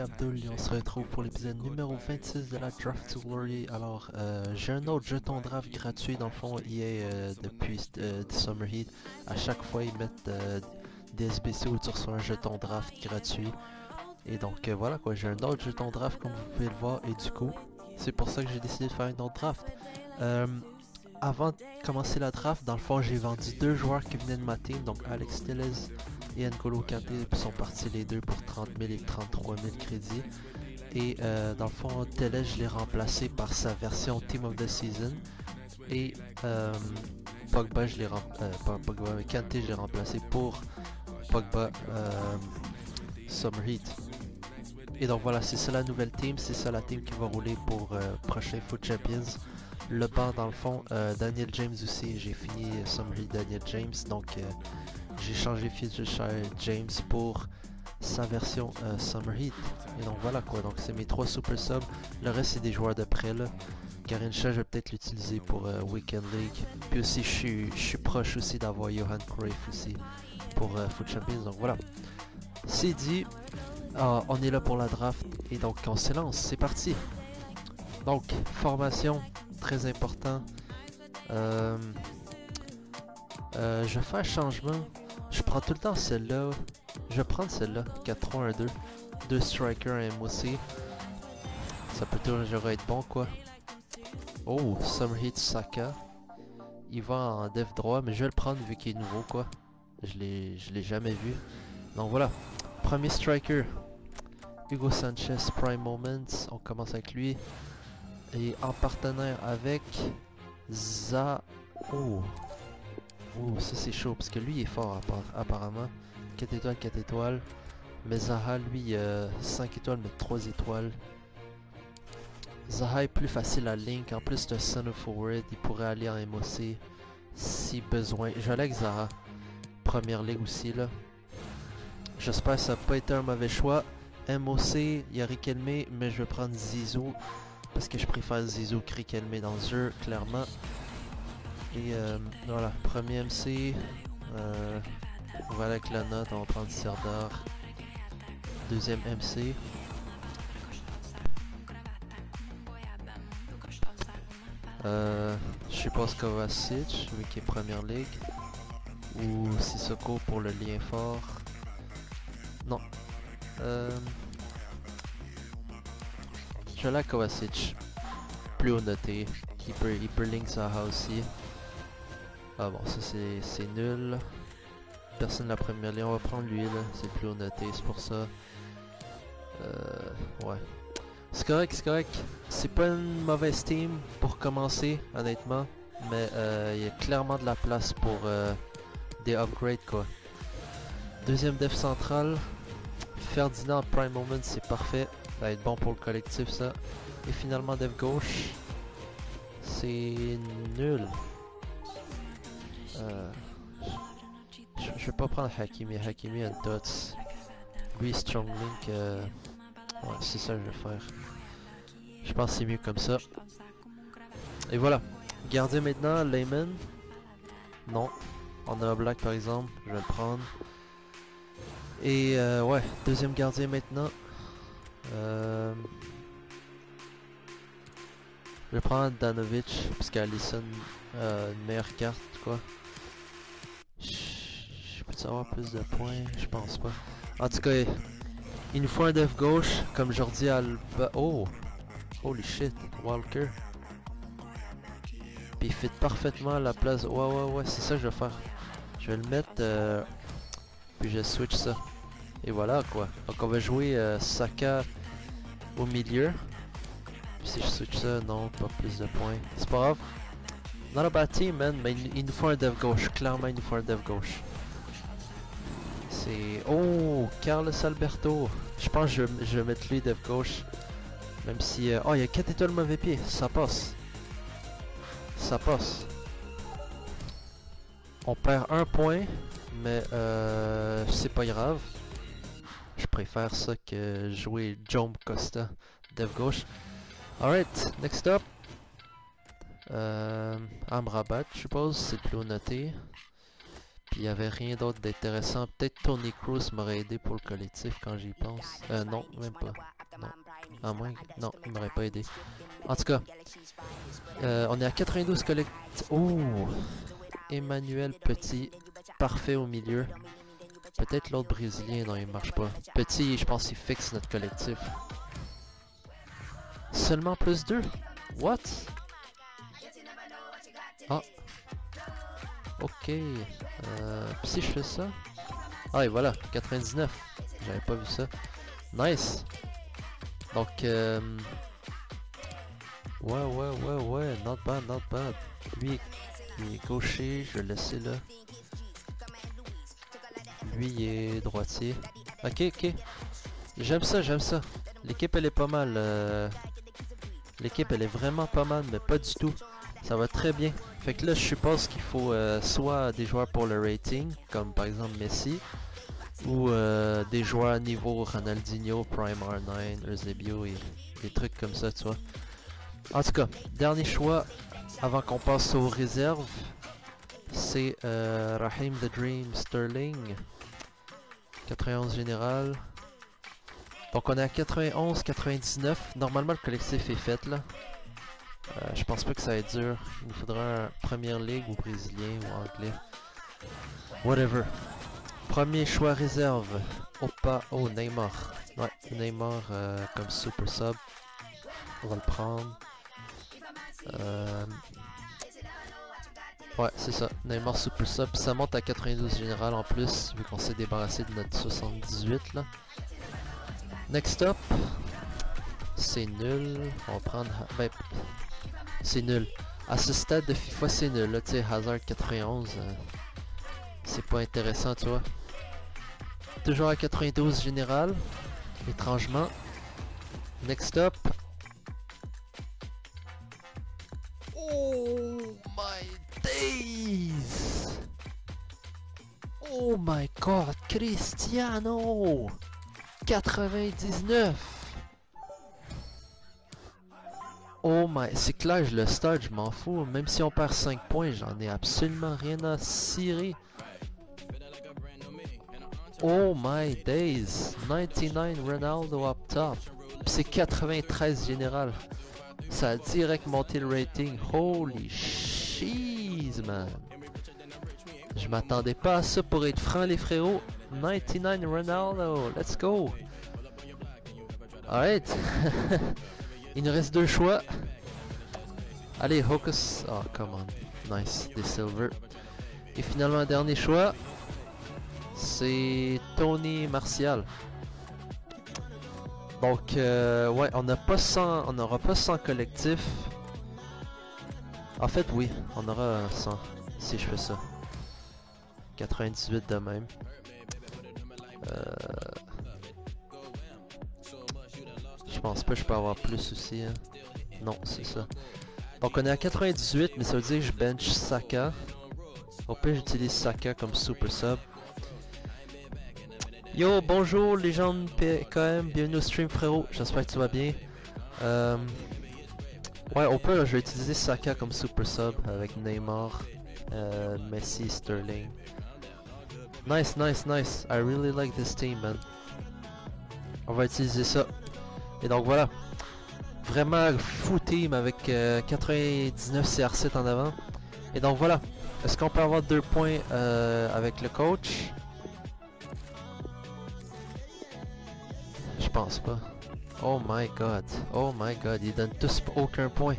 Abdul et on se retrouve pour l'épisode numéro 26 de la Draft to Glory. Alors, j'ai un autre jeton draft gratuit dans le fond EA depuis Summer Heat. À chaque fois, ils mettent des SBC où tu reçois un jeton draft gratuit. Et donc voilà quoi, j'ai un autre jeton draft comme vous pouvez le voir et du coup, c'est pour ça que j'ai décidé de faire une autre draft. Euh, Avant de commencer la draft, dans le fond, j'ai vendu deux joueurs qui venaient de ma team, donc Alex Telles et N'Golo Kanté, puis sont partis les deux pour 30 000 et 33 000 crédits. Et dans le fond, Telles, je l'ai remplacé par sa version Team of the Season. Et Pogba, pas Pogba, mais Kanté, je l'ai remplacé pour Pogba Summer Heat. Et donc voilà, c'est ça la nouvelle team, c'est ça la team qui va rouler pour prochain Foot Champions. Le banc dans le fond, Daniel James aussi, j'ai fini Summer Heat Daniel James, donc j'ai changé Fisher James pour sa version Summer Heat. Et donc voilà quoi, donc c'est mes trois super subs, le reste c'est des joueurs de prêt là. Garincha, je vais peut-être l'utiliser pour Weekend League. Puis aussi, je suis proche aussi d'avoir Johan Cruyff aussi pour Foot Champions, donc voilà. C'est dit, on est là pour la draft et donc on se lance, c'est parti. Donc, formation, très important. Je vais faire changement. Je prends tout le temps celle-là. Je vais prendre celle-là, 4-3-1-2. Deux strikers, un MOC. Ça peut toujours être bon quoi. Oh, Summer Heat Saka. Il va en dev droit, mais je vais le prendre vu qu'il est nouveau quoi. Je l'ai jamais vu. Donc voilà. Premier striker. Hugo Sanchez Prime Moments. On commence avec lui. Et en partenaire avec Oh. Oh, ça c'est chaud parce que lui il est fort apparemment. 4 étoiles, 4 étoiles. Mais Zaha lui 5 étoiles mais 3 étoiles. Zaha est plus facile à link. En plus c'est un center forward. Il pourrait aller en MOC si besoin. Je vais aller avec Zaha. Première ligue aussi là. J'espère que ça n'a pas été un mauvais choix. MOC, il y a Riquelme, mais je vais prendre Zizou. Parce que je préfère Zizou que Riquelme dans ce jeu, clairement. Et voilà, premier MC. Voilà avec la note, on va prendre Serdar. Deuxième MC. Je suppose Kovacic, vu qu'il est première ligue. Ou Sissoko pour le lien fort. Non. Je like Kovacic. Plus haut noté. Il peut link Zaha aussi. Ah bon, ça c'est nul. Personne la première ligne, on va prendre lui là. C'est plus haut noté, c'est pour ça. Ouais. C'est correct, c'est correct. C'est pas une mauvaise team pour commencer, honnêtement. Mais il y a clairement de la place pour des upgrades quoi. Deuxième def central. Ferdinand Prime Moment, c'est parfait. Ça va être bon pour le collectif ça. Et finalement dev gauche. C'est nul. Je vais pas prendre Hakimi. Hakimi a une dots. Lui Strong Link. Ouais, c'est ça que je vais faire. Je pense que c'est mieux comme ça. Et voilà. Gardien maintenant, Layman. Non. On a un Black par exemple. Je vais le prendre. Et ouais, deuxième gardien maintenant. Je vais prendre Danovic, parce qu'Alisson une meilleure carte, quoi. Je peux avoir plus de points? Je pense pas. En tout cas, il nous faut un def gauche, comme Jordi Alba. Oh! Holy shit, Walker. Puis il fit parfaitement à la place. Ouais, c'est ça que je vais faire. Je vais le mettre, puis je switch ça. Et voilà, quoi. Donc on va jouer Saka au milieu. Si je switch ça, non, pas plus de points. C'est pas grave. Not a bad team, man, mais il nous faut un dev gauche. Clairement, il nous faut un dev gauche. C'est... Oh, Carlos Alberto. Je pense que je vais mettre lui dev gauche. Même si... Oh, il y a 4 étoiles mauvais pied. Ça passe. Ça passe. On perd un point, mais c'est pas grave. Je préfère ça que jouer Jome Costa dev gauche. Alright, next up. Amrabat, je suppose, c'est plus haut noté. Puis il n'y avait rien d'autre d'intéressant. Peut-être Tony Cruz m'aurait aidé pour le collectif quand j'y pense. Non, même pas. Non. À moins que... Non, il m'aurait pas aidé. En tout cas, on est à 92 collectifs. Oh! Emmanuel Petit. Parfait au milieu. Peut-être l'autre Brésilien. Non, il marche pas. Petit, je pense qu'il fixe notre collectif. Seulement plus 2? What? Ah. Ok. Puis si je fais ça... Ah et voilà, 99. J'avais pas vu ça. Nice. Donc, ouais, not bad, not bad. Lui, il est gaucher, je vais le laisser là. Lui, il est droitier. Ok, ok. J'aime ça, j'aime ça. L'équipe, elle est pas mal. L'équipe, elle est vraiment pas mal, mais pas du tout. Ça va très bien. Fait que là, je suppose qu'il faut soit des joueurs pour le rating, comme par exemple Messi, ou des joueurs niveau Ronaldinho, Prime R9, Eusebio et des trucs comme ça, tu vois. En tout cas, dernier choix avant qu'on passe aux réserves, c'est Raheem the Dream Sterling, 91 général. Donc on est à 91, 99. Normalement le collectif est fait là. Je pense pas que ça va être dur. Il nous faudra un première ligue ou brésilien ou anglais. Whatever. Premier choix réserve. Opa, oh Neymar. Ouais, Neymar comme super sub. On va le prendre. Ouais, c'est ça. Neymar super sub. Ça monte à 92 général en plus, vu qu'on s'est débarrassé de notre 78 là. Next up. C'est nul. On va prendre... Ben, c'est nul. À ce stade de FIFA, c'est nul. Là, tu sais, Hazard 91, c'est pas intéressant, tu vois. Toujours à 92 général. Étrangement. Next up. Oh my days! Oh my god, Cristiano! 99! Oh my, c'est clair, je le start, je m'en fous. Même si on perd 5 points, j'en ai absolument rien à cirer. Oh my days! 99 Ronaldo up top. C'est 93 général. Ça a direct monté le rating. Holy cheese, man! Je m'attendais pas à ça pour être franc, les frérots. 99 Ronaldo, let's go! Alright! Il nous reste 2 choix. Allez, Hocus. Oh, come on. Nice, des silver. Et finalement, un dernier choix. C'est Tony Martial. Donc, ouais, on n'aura pas 100 collectif. En fait, oui, on aura 100 si je fais ça. 98 de même. Je pense pas que je peux avoir plus aussi. Hein. Non, c'est ça. Donc on est à 98, mais ça veut dire que je bench Saka. Au pire, j'utilise Saka comme super sub. Yo, bonjour légende PKM, bienvenue au stream frérot, j'espère que tu vas bien. Ouais, au pire, je vais utiliser Saka comme super sub avec Neymar, Messi, Sterling. Nice, nice, nice. I really like this team, man. On va utiliser ça. Et donc voilà. Vraiment fou team avec 99 CR7 en avant. Et donc voilà. Est-ce qu'on peut avoir 2 points avec le coach? Je pense pas. Oh my god. Oh my god. Ils donnent tous aucun point.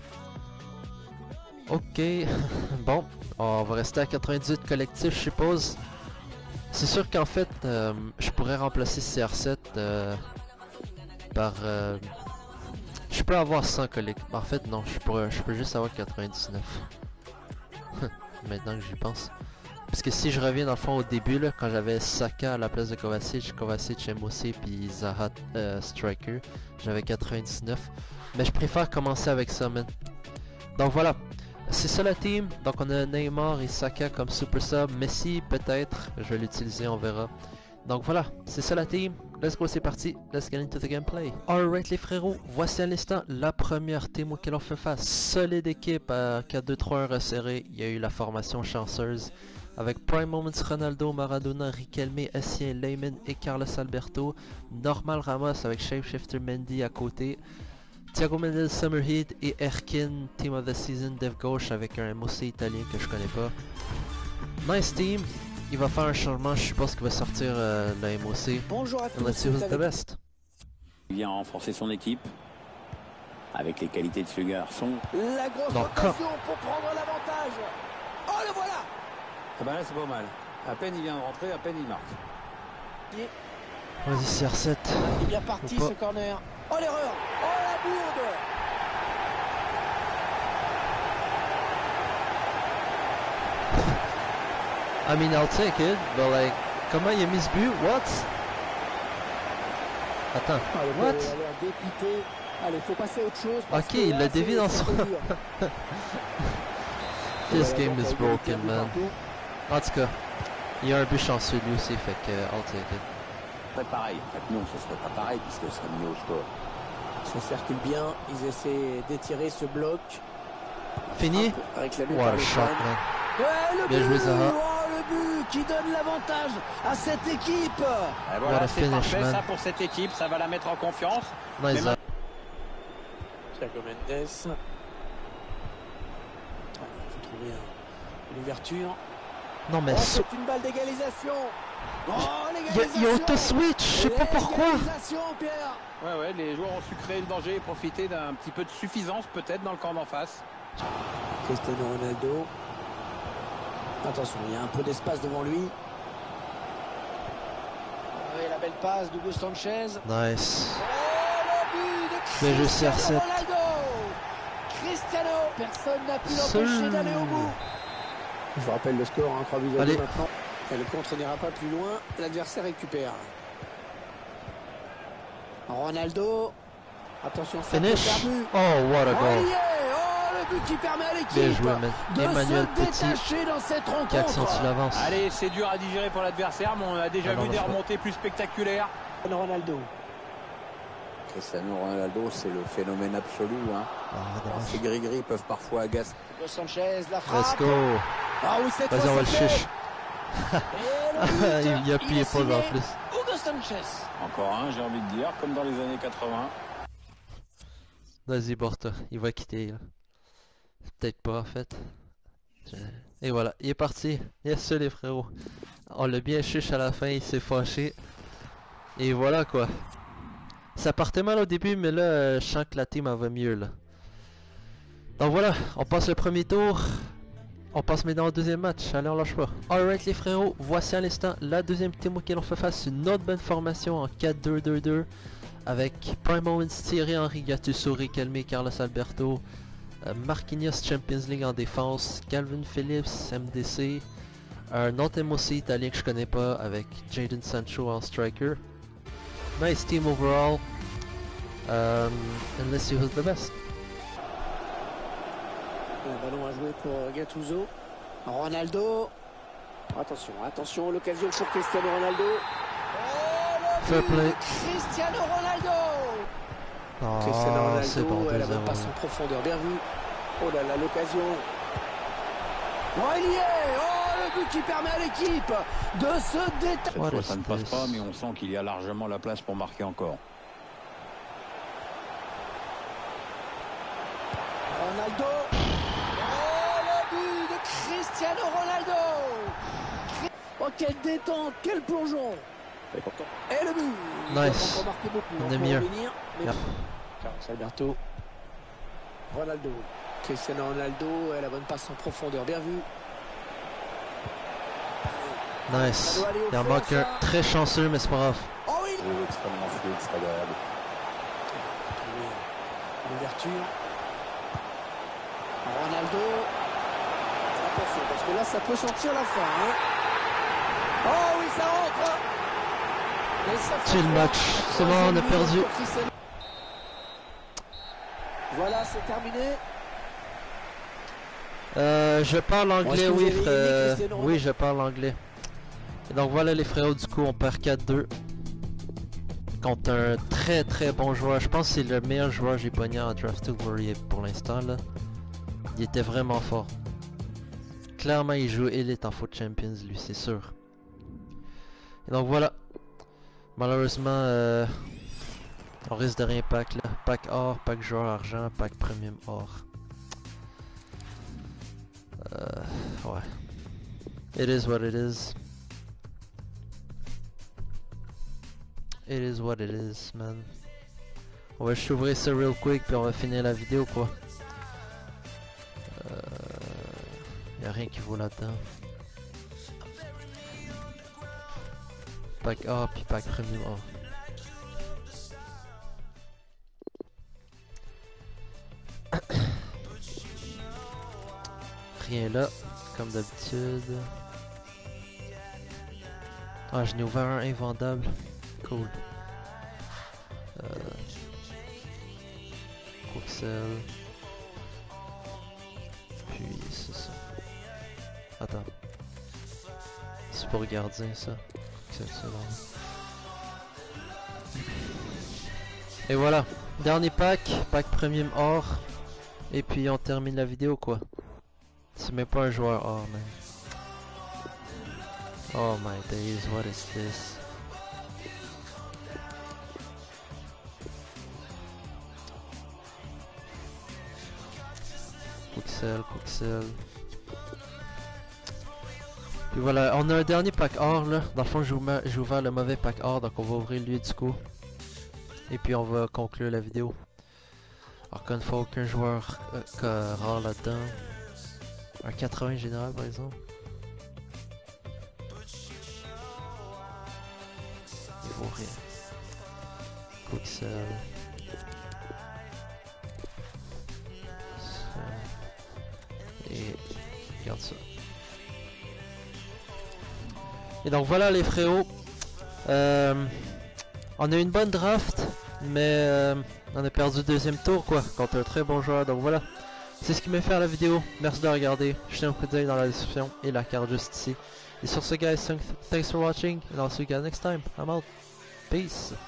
Ok. Bon. On va rester à 98 collectif, je suppose. C'est sûr qu'en fait, je pourrais remplacer CR7 par... je peux avoir 100 collectifs. En fait, non, je peux juste avoir 99. Maintenant que j'y pense. Parce que si je reviens dans le fond au début, là, quand j'avais Saka à la place de Kovacic, MOC puis Zaha Striker, j'avais 99. Mais je préfère commencer avec ça, man. Donc voilà. C'est ça la team, donc on a Neymar et Saka comme super sub, Messi peut-être, je vais l'utiliser, on verra. Donc voilà, c'est ça la team, let's go, c'est parti, let's get into the gameplay. Alright les frérots, voici à l'instant la première team auquel on fait face. Solide équipe à 4-2-3-1 resserré, il y a eu la formation chanceuse. avec Prime Moments, Ronaldo, Maradona, Riquelme, Essien, Lehmann et Carlos Alberto. Normal Ramos avec Shapeshifter Mendy à côté. Thiago Mendes, Summerheat et Erkin, Team of the Season, Dev Gauche avec un MOC italien que je connais pas. Nice team. Il va faire un changement, je suppose qu'il va sortir le MOC. Bonjour à tous. Let's see who's the best. Il vient renforcer son équipe avec les qualités de ce garçon. La grosse occasion pour prendre l'avantage. Oh, le voilà. Ah bah là c'est pas mal. À peine il vient de rentrer, à peine il marque. Vas-y CR7. Il est bien parti ce corner. Oh l'erreur. Oh la bourde. I mean I'll take it, but like, comment il a mis ce but? What? Attends, what? Il a l'air dépité. Allez, faut passer à autre chose. Ok, il l'a dévié dans son... This game is broken, man. En tout cas, il y a un but chanceux lui aussi, fait que I'll take it. C'est pareil, en fait non, ce serait pas pareil puisque ce serait mieux au score. Ils se circulent bien, ils essaient d'étirer ce bloc. Fini? What a shot, man. Ouais, le bien joué, Zaha. Oh, le but qui donne l'avantage à cette équipe. Et voilà, c'est parfait ça pour cette équipe, ça va la mettre en confiance. Nice. Thiago Mendes. Il faut trouver une ouverture. Non mais... Oh, c'est une balle d'égalisation. Oh, il y a auto-switch, je sais pas pourquoi. Pierre. Ouais, les joueurs ont su créer le danger et profiter d'un petit peu de suffisance peut-être dans le camp d'en face. Cristiano Ronaldo. Attention, il y a un peu d'espace devant lui. Et la belle passe d'Hugo Sanchez. Nice. Oh, le but de Bien joué, Cristiano CR7. Ronaldo. Cristiano, personne n'a pu l'empêcher d'aller au bout. Je vous rappelle le score, 3 buts à 2 maintenant. Et le contre n'ira pas plus loin, l'adversaire récupère. Ronaldo. Attention, Finish. Oh, what a goal. Le but qui permet à l'équipe Bien joué, man. de Emmanuel se Petit détacher dans cette rencontre. qui accentue l'avance. Allez, c'est dur à digérer pour l'adversaire, mais on a déjà vu des remontées plus spectaculaires. Ronaldo. Cristiano Ronaldo, c'est le phénomène absolu. Hein. Ces gris-gris peuvent parfois agacer. Hugo Sanchez, la frappe. Let's go. Ah oui, cette Vas-y, on va le chiche. Il y a pied pas en plus. Hugo Sanchez. Encore un, j'ai envie de dire, comme dans les années 80. Vas-y, Borta, il va quitter. Là. Peut-être pas en fait. Et voilà, il est parti. Yes, les frérots. On l'a bien chiche à la fin, il s'est fâché. Et voilà quoi. Ça partait mal au début, mais là, je sens que la team va mieux là. Donc voilà, on passe le premier tour. On passe maintenant au deuxième match. Allez, on lâche pas. Alright les frérots, voici à l'instant la deuxième team auquel on fait face. Une autre bonne formation en 4-2-2-2. Avec Prime Moments, Thierry Henry, Gattuso, Riquelme, Carlos Alberto. Marquinhos Champions League en défense, Calvin Phillips MDC, un autre MOC italien que je connais pas avec Jadon Sancho en striker. Nice team overall. And let's see who's the best. Le ballon à jouer pour Gattuso. Ronaldo. Attention, l'occasion pour Cristiano Ronaldo. Oh, Fair play. Cristiano Ronaldo. Oh, Cristiano Ronaldo, c'est bon, elle a pas son profondeur, bien vu. Oh là là, l'occasion. Oh, il y est. Oh, le but qui permet à l'équipe de se détacher. Cette fois, ça ne passe pas, mais on sent qu'il y a largement la place pour marquer encore. Ronaldo. Oh, le but de Cristiano Ronaldo. Oh, quelle détente, quel plongeon. Et le but. Nice. On est mieux. Carlos Alberto. Ronaldo. Cristiano Ronaldo, elle a bonne passe en profondeur, bien vu. Nice. Il en manque un très chanceux, mais c'est pas grave. Oh oui. Extrêmement fluide, c'est agréable. Une ouverture. Ronaldo. Attention, parce que là, ça peut sentir la fin. Hein. Oh oui, ça rentre. C'est le match. C'est bon, on a perdu. Voilà, c'est terminé. Je parle anglais, oui, oui, je parle anglais. Et donc voilà les frérots, du coup, on perd 4-2. Contre un très très bon joueur. Je pense que c'est le meilleur joueur que j'ai pogné en Draft Warrior pour l'instant là. Il était vraiment fort. Clairement, il joue Elite en Foot Champions, lui, c'est sûr. Et donc voilà. Malheureusement, on risque de rien pack là. Pack or, pack joueur argent, pack premium or. Ouais. It is what it is. It is what it is, man. On va juste ouvrir ça real quick puis on va finir la vidéo quoi. Y'a rien qui vaut là-dedans. Pack A puis pack premium A. Rien là, comme d'habitude. Ah, je n'ai ouvert un invendable. Cool. Quixel. Puis c'est ça. Attends. C'est pour le gardien ça. Quixel, c'est bon. Et voilà. Dernier pack. Pack premium or. Et puis on termine la vidéo quoi. C'est même pas un joueur or man. Oh my days, what is this? Quixel. Puis voilà, on a un dernier pack or là. Dans le fond, j'ai ouvert le mauvais pack or, donc on va ouvrir lui du coup. Et puis on va conclure la vidéo. Alors qu'une fois, aucun joueur rare là-dedans. Un 80 général par exemple. Il vaut rien. Quixel. Et regarde ça. Et donc voilà les frérots. On a eu une bonne draft, mais on a perdu le deuxième tour quoi, contre un très bon joueur. Donc voilà, c'est ce qui m'a fait à la vidéo. Merci de regarder. Jetez un coup d'œil dans la description et la carte juste ici. Et sur ce guys, thanks for watching and I'll see you guys next time. I'm out. Peace.